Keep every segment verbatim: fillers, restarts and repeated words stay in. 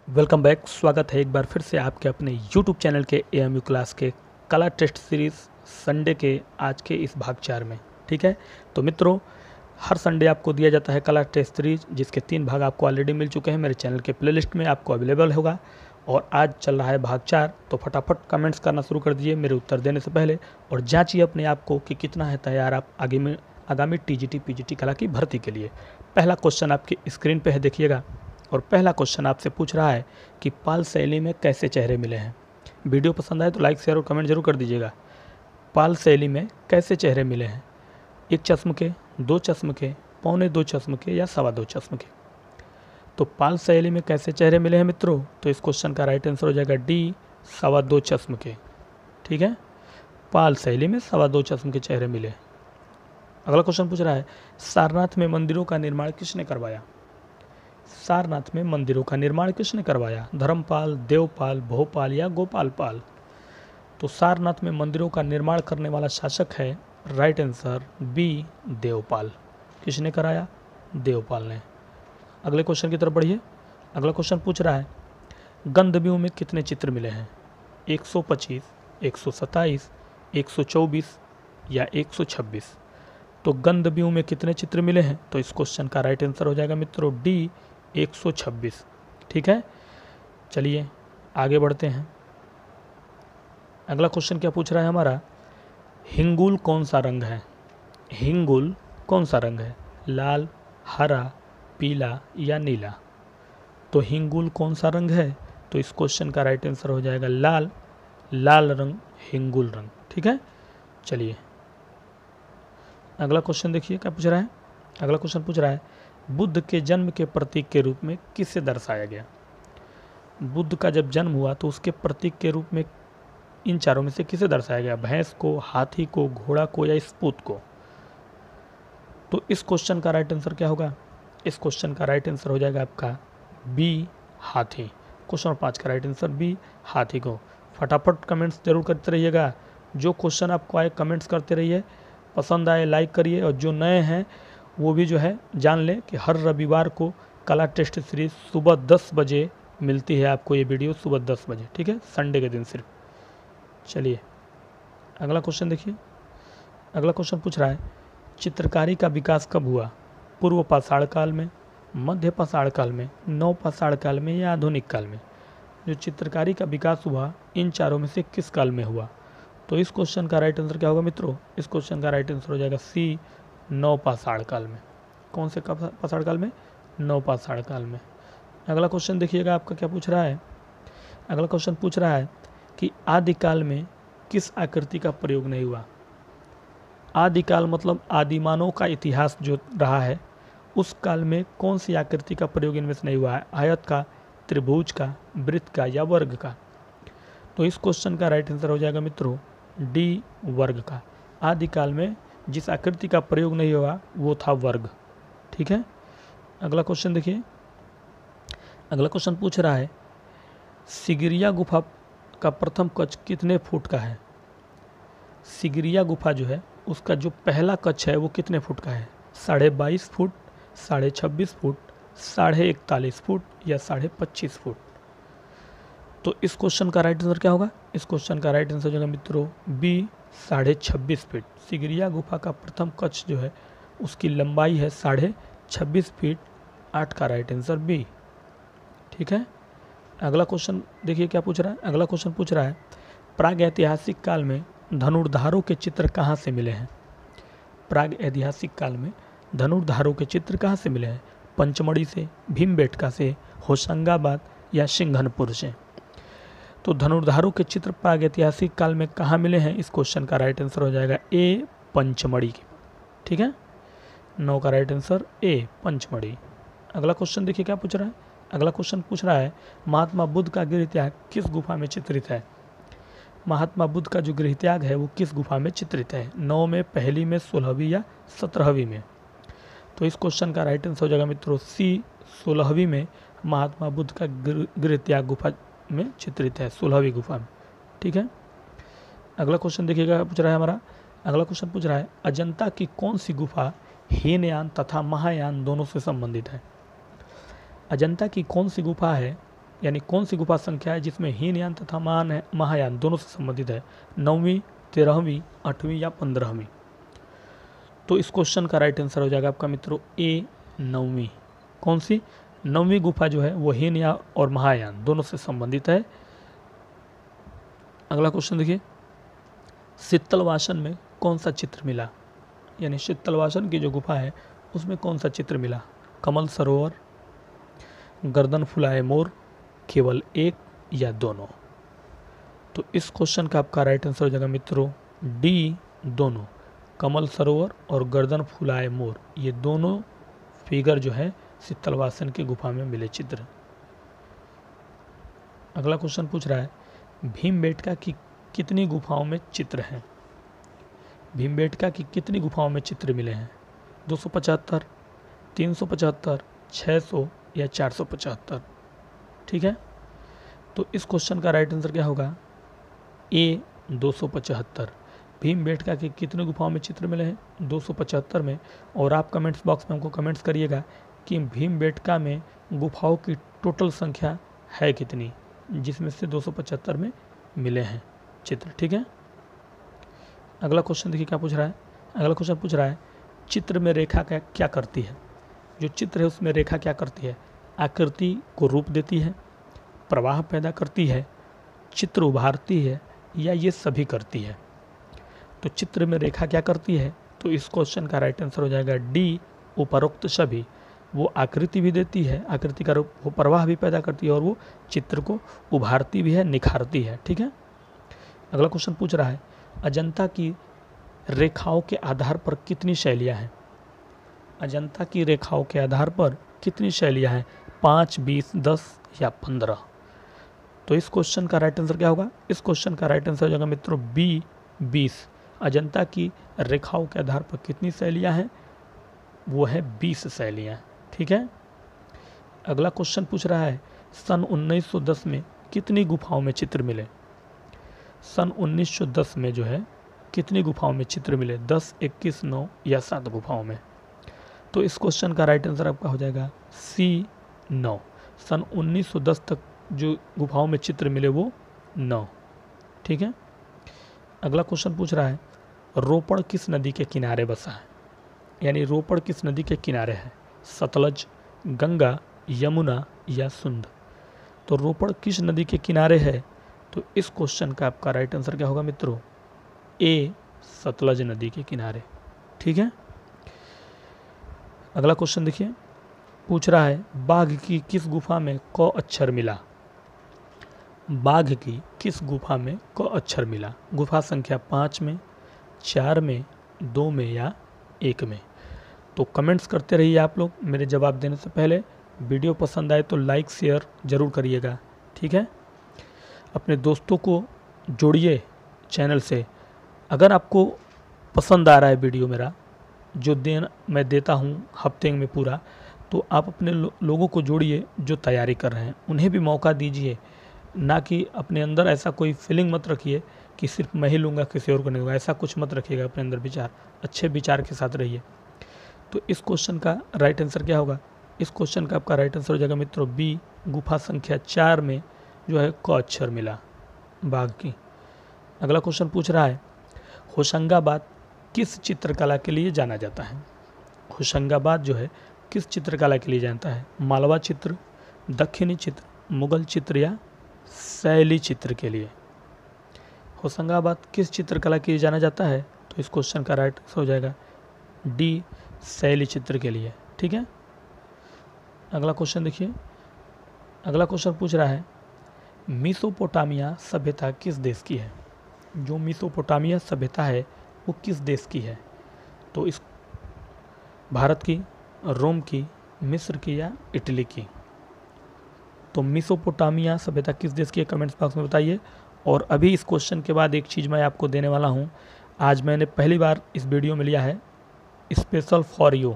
Welcome back. स्वागत है एक बार फिर से आपके अपने यूट्यूब चैनल के ए एम यू क्लास के कला टेस्ट सीरीज़ संडे के आज के इस भाग चार में। ठीक है, तो मित्रों हर संडे आपको दिया जाता है कला टेस्ट सीरीज, जिसके तीन भाग आपको ऑलरेडी मिल चुके हैं मेरे चैनल के प्लेलिस्ट में, आपको अवेलेबल होगा। और आज चल रहा है भाग चार। तो फटाफट कमेंट्स करना शुरू कर दीजिए मेरे उत्तर देने से पहले, और जांचिए अपने आप को कि कितना है तैयार आप आगे में आगामी T G T P G T कला की भर्ती के लिए। पहला क्वेश्चन आपकी स्क्रीन पे है, देखिएगा। और पहला क्वेश्चन आपसे पूछ रहा है कि पाल शैली में कैसे चेहरे मिले हैं। वीडियो पसंद आए तो लाइक शेयर और कमेंट जरूर कर दीजिएगा। पाल शैली में कैसे चेहरे मिले हैं? एक चश्म के, दो चश्म के, पौने दो चश्म के या सवा दो चश्म के। तो पाल शैली में कैसे चेहरे मिले हैं मित्रों? तो इस क्वेश्चन का राइट आंसर हो जाएगा डी, सवा दो चश्म के। ठीक है, पाल शैली में सवा दो चश्म के चेहरे मिले। अगला क्वेश्चन पूछ रहा है सारनाथ में मंदिरों का निर्माण किसने करवाया? सारनाथ में मंदिरों का निर्माण किसने करवाया? धर्मपाल, देवपाल, भोपाल या गोपाल पाल? तो सारनाथ में मंदिरों का निर्माण करने वाला शासक है, राइट आंसर बी, देवपाल। किसने कराया? देवपाल ने। अगले क्वेश्चन की तरफ बढ़िए। अगला क्वेश्चन पूछ रहा है गंधव्यूह में कितने चित्र मिले हैं? एक सौ पच्चीस, एक सौ सत्ताईस, एक सौ चौबीस या एक सौ छब्बीस? तो गंधव्यूह में कितने चित्र मिले हैं? तो इस क्वेश्चन का राइट आंसर हो जाएगा मित्रों डी, एक सौ छब्बीस। ठीक है, चलिए आगे बढ़ते हैं। अगला क्वेश्चन क्या पूछ रहा है हमारा, हिंगुल कौन सा रंग है? हिंगुल कौन सा रंग है? लाल, हरा, पीला या नीला? तो हिंगुल कौन सा रंग है? तो इस क्वेश्चन का राइट आंसर हो जाएगा लाल। लाल रंग हिंगुल रंग। ठीक है, चलिए अगला क्वेश्चन देखिए क्या पूछ रहा है। अगला क्वेश्चन पूछ रहा है बुद्ध के जन्म के प्रतीक के रूप में किसे दर्शाया गया? बुद्ध का जब जन्म हुआ तो उसके प्रतीक के रूप में इन चारों में से किसे दर्शाया गया? भैंस को, हाथी को, घोड़ा को या स्पूत को? तो इस क्वेश्चन का राइट आंसर क्या होगा? इस क्वेश्चन का राइट आंसर हो जाएगा आपका बी, हाथी। क्वेश्चन नंबर पाँच का राइट आंसर बी, हाथी को। फटाफट कमेंट्स जरूर करते रहिएगा। जो क्वेश्चन आपको आए कमेंट्स करते रहिए, पसंद आए लाइक करिए, और जो नए हैं वो भी जो है जान लें कि हर रविवार को कला टेस्ट सीरीज सुबह दस बजे मिलती है आपको ये वीडियो, सुबह दस बजे। ठीक है, संडे के दिन सिर्फ। चलिए अगला क्वेश्चन देखिए। अगला क्वेश्चन पूछ रहा है चित्रकारी का विकास कब हुआ? पूर्व पाषाण काल में, मध्य पाषाण काल में, नव पाषाण काल में या आधुनिक काल में? जो चित्रकारी का विकास हुआ इन चारों में से किस काल में हुआ? तो इस क्वेश्चन का राइट आंसर क्या होगा मित्रों? इस क्वेश्चन का राइट आंसर हो जाएगा सी, नव पाषाण काल में। कौन से पाषाण काल में? नव पाषाण काल में। अगला क्वेश्चन देखिएगा आपका क्या पूछ रहा है। अगला क्वेश्चन पूछ रहा है कि आदिकाल में किस आकृति का प्रयोग नहीं हुआ? आदिकाल मतलब आदिमानव का इतिहास जो रहा है उस काल में कौन सी आकृति का प्रयोग इनमें से नहीं हुआ है? आयत का, त्रिभुज का, वृत्त का या वर्ग का? तो इस क्वेश्चन का राइट आंसर हो जाएगा मित्रों डी, वर्ग का। आदिकाल में जिस आकृति का प्रयोग नहीं हुआ वो था वर्ग। ठीक है, अगला क्वेश्चन देखिए। अगला क्वेश्चन पूछ रहा है सिगिरिया गुफा का प्रथम कक्ष कितने फुट का है? सिगिरिया गुफा जो है उसका जो पहला कक्ष है वो कितने फुट का है? साढ़े बाईस फुट, साढ़े छब्बीस फुट, साढ़े इकतालीस फुट या साढ़े पच्चीस फुट? तो इस क्वेश्चन का राइट आंसर क्या होगा? इस क्वेश्चन का राइट आंसर जो है मित्रों बी, साढ़े छब्बीस फीट। सिगिरिया गुफा का प्रथम कक्ष जो है उसकी लंबाई है साढ़े छब्बीस फीट। आठ का राइट आंसर बी। ठीक है, अगला क्वेश्चन देखिए क्या पूछ रहा है। अगला क्वेश्चन पूछ रहा है प्राग ऐतिहासिक काल में धनुर्धारों के चित्र कहाँ से मिले हैं? प्राग ऐतिहासिक काल में धनुर्धारों के चित्र कहाँ से मिले हैं? पंचमढ़ी से, भीमबेटका से, होशंगाबाद या सिंघनपुर से? तो धनुर्धारों के चित्र प्राग ऐतिहासिक काल में कहाँ मिले हैं? इस क्वेश्चन का राइट आंसर हो जाएगा ए, पंचमढ़ी की। ठीक है, नौ का राइट आंसर ए, पंचमढ़ी। अगला क्वेश्चन देखिए क्या पूछ रहा है। अगला क्वेश्चन पूछ रहा है महात्मा बुद्ध का गृह त्याग किस गुफा में चित्रित है? महात्मा बुद्ध का जो गृह त्याग है वो किस गुफा में चित्रित है? नौ में, पहली में, सोलहवीं या सत्रहवीं में? तो इस क्वेश्चन का राइट आंसर हो जाएगा मित्रों सी, सोलहवीं में महात्मा बुद्ध का गृह त्याग गुफा में चित्रित है, सोलहवीं गुफा में। ठीक है, अगला क्वेश्चन देखिएगा पूछ रहा है हमारा। अगला क्वेश्चन पूछ रहा है अजंता की कौन सी गुफा हीनयान तथा महायान दोनों से संबंधित है? अजंता की कौन सी गुफा है यानी कौन सी गुफा संख्या है जिसमें हीनयान तथा महान महायान दोनों से संबंधित है? नौवीं, तेरहवीं, आठवीं या पंद्रहवीं? तो इस क्वेश्चन का राइट आंसर हो जाएगा आपका मित्रों ए नौवीं। कौन सी? नौवीं गुफा जो है वो हीनयान और महायान दोनों से संबंधित है। अगला क्वेश्चन देखिए, शीतलवासन में कौन सा चित्र मिला? यानी शीतलवासन की जो गुफा है उसमें कौन सा चित्र मिला? कमल सरोवर, गर्दन फुलाए मोर, केवल एक या दोनों? तो इस क्वेश्चन का आपका राइट आंसर हो जाएगा मित्रों डी दोनों। कमल सरोवर और गर्दन फुलाए मोर ये दोनों फिगर जो है शीतलवासन की गुफा में मिले चित्र। अगला क्वेश्चन पूछ रहा है, भीमबेटका की कितनी गुफाओं में चित्र हैं? भीमबेटका की कितनी गुफाओं में चित्र मिले हैं? दो सौ पचहत्तर, तीन सौ पचहत्तर, छः सौ या चार सौ पचहत्तर? ठीक है, तो इस क्वेश्चन का राइट आंसर क्या होगा? ए दो सौ पचहत्तर। भीमबेटका की कितनी गुफाओं में चित्र मिले हैं? दो सौ पचहत्तर में। और आप कमेंट्स बॉक्स में हमको कमेंट्स करिएगा कि भीमबेटका में गुफाओं की टोटल संख्या है कितनी, जिसमें से दो सौ पचहत्तर में मिले हैं चित्र। ठीक है, अगला क्वेश्चन देखिए क्या पूछ रहा है। अगला क्वेश्चन पूछ रहा है, चित्र में रेखा क्या क्या करती है? जो चित्र है उसमें रेखा क्या करती है? आकृति को रूप देती है, प्रवाह पैदा करती है, चित्र उभारती है, या ये सभी करती है? तो चित्र में रेखा क्या करती है? तो इस क्वेश्चन का राइट आंसर हो जाएगा डी उपरोक्त सभी। वो आकृति भी देती है, आकृति का रूप, वो प्रवाह भी पैदा करती है और वो चित्र को उभारती भी है, निखारती है। ठीक है, अगला क्वेश्चन पूछ रहा है, अजंता की रेखाओं के आधार पर कितनी शैलियाँ हैं? अजंता की रेखाओं के आधार पर कितनी शैलियाँ हैं? पाँच, बीस, दस या पंद्रह? तो इस क्वेश्चन का राइट आंसर क्या होगा? इस क्वेश्चन का राइट आंसर हो जाएगा मित्रों बी बीस। अजंता की रेखाओं के आधार पर कितनी शैलियाँ हैं? वो है बीस शैलियाँ। ठीक है, अगला क्वेश्चन पूछ रहा है, सन उन्नीस सौ दस में कितनी गुफाओं में चित्र मिले? सन उन्नीस सौ दस में जो है कितनी गुफाओं में चित्र मिले? दस, इक्कीस, नौ या सात गुफाओं में? तो इस क्वेश्चन का राइट आंसर आपका हो जाएगा सी नौ। सन उन्नीस सौ दस तक जो गुफाओं में चित्र मिले वो नौ। ठीक है, अगला क्वेश्चन पूछ रहा है, रोपड़ किस नदी के किनारे बसा है? यानी रोपड़ किस नदी के किनारे है? सतलज, गंगा, यमुना या सुंद? तो रोपड़ किस नदी के किनारे है? तो इस क्वेश्चन का आपका राइट आंसर क्या होगा मित्रों? ए सतलज नदी के किनारे। ठीक है, अगला क्वेश्चन देखिए, पूछ रहा है, बाघ की किस गुफा में क अक्षर मिला? बाघ की किस गुफा में क अक्षर मिला? गुफा संख्या पाँच में, चार में, दो में या एक में? तो कमेंट्स करते रहिए आप लोग। मेरे जवाब देने से पहले वीडियो पसंद आए तो लाइक शेयर ज़रूर करिएगा। ठीक है, अपने दोस्तों को जोड़िए चैनल से। अगर आपको पसंद आ रहा है वीडियो मेरा जो दिन मैं देता हूँ हफ्ते में पूरा, तो आप अपने लो, लोगों को जोड़िए जो तैयारी कर रहे हैं, उन्हें भी मौका दीजिए। ना कि अपने अंदर ऐसा कोई फीलिंग मत रखिए कि सिर्फ मैं ही लूँगा, किसी और को नहीं लूँगा, ऐसा कुछ मत रखिएगा अपने अंदर विचार। अच्छे विचार के साथ रहिए। तो इस क्वेश्चन का राइट आंसर क्या होगा? इस क्वेश्चन का आपका राइट आंसर हो जाएगा मित्रों बी, गुफा संख्या चार में जो है क अक्षर मिला बाघ की। अगला क्वेश्चन पूछ रहा है, होशंगाबाद किस चित्रकला के लिए जाना जाता है? होशंगाबाद जो है किस चित्रकला के लिए जानता है? मालवा चित्र, दक्षिणी चित्र, मुगल चित्र या शैली चित्र के लिए? होशंगाबाद किस चित्रकला के लिए जाना जाता है? तो इस क्वेश्चन का राइट आंसर हो जाएगा डी, शैली चित्र के लिए। ठीक है, अगला क्वेश्चन देखिए। अगला क्वेश्चन पूछ रहा है, मेसोपोटामिया सभ्यता किस देश की है? जो मेसोपोटामिया सभ्यता है वो किस देश की है? तो इस भारत की, रोम की, मिस्र की या इटली की? तो मेसोपोटामिया सभ्यता किस देश की है कमेंट्स बॉक्स में बताइए। और अभी इस क्वेश्चन के बाद एक चीज़ मैं आपको देने वाला हूँ। आज मैंने पहली बार इस वीडियो में लिया है special for you,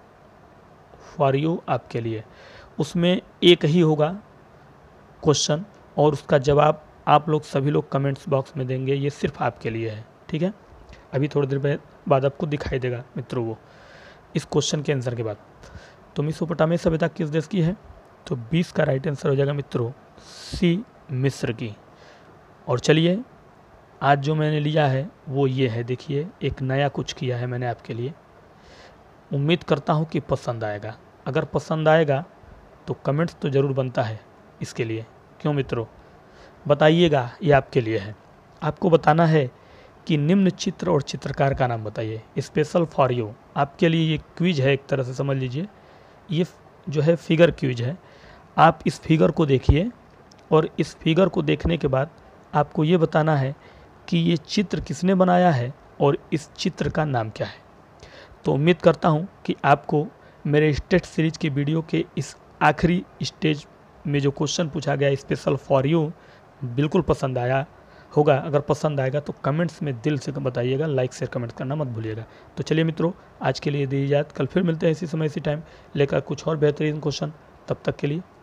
for you आपके लिए। उसमें एक ही होगा क्वेश्चन और उसका जवाब आप लोग सभी लोग कमेंट्स बॉक्स में देंगे। ये सिर्फ आपके लिए है। ठीक है, अभी थोड़ी देर बाद आपको दिखाई देगा मित्रों वो इस क्वेश्चन के आंसर के बाद। तो मेसोपोटामिया सभ्यता किस देश की है? तो बीस का राइट आंसर हो जाएगा मित्रों सी मिस्र की। और चलिए आज जो मैंने लिया है वो ये है, देखिए एक नया कुछ किया है मैंने आपके लिए। उम्मीद करता हूँ कि पसंद आएगा। अगर पसंद आएगा तो कमेंट्स तो ज़रूर बनता है इसके लिए, क्यों मित्रों बताइएगा, ये आपके लिए है। आपको बताना है कि निम्न चित्र और चित्रकार का नाम बताइए, स्पेशल फॉर यू। आपके लिए ये क्विज है, एक तरह से समझ लीजिए। ये जो है फिगर क्विज है। आप इस फिगर को देखिए और इस फिगर को देखने के बाद आपको ये बताना है कि ये चित्र किसने बनाया है और इस चित्र का नाम क्या है। तो उम्मीद करता हूँ कि आपको मेरे टेस्ट सीरीज की वीडियो के इस आखिरी स्टेज में जो क्वेश्चन पूछा गया स्पेशल फॉर यू बिल्कुल पसंद आया होगा। अगर पसंद आएगा तो कमेंट्स में दिल से बताइएगा, लाइक शेयर कमेंट करना मत भूलिएगा। तो चलिए मित्रों आज के लिए दी इजाज़त, कल फिर मिलते हैं इसी समय इसी टाइम लेकर कुछ और बेहतरीन क्वेश्चन। तब तक के लिए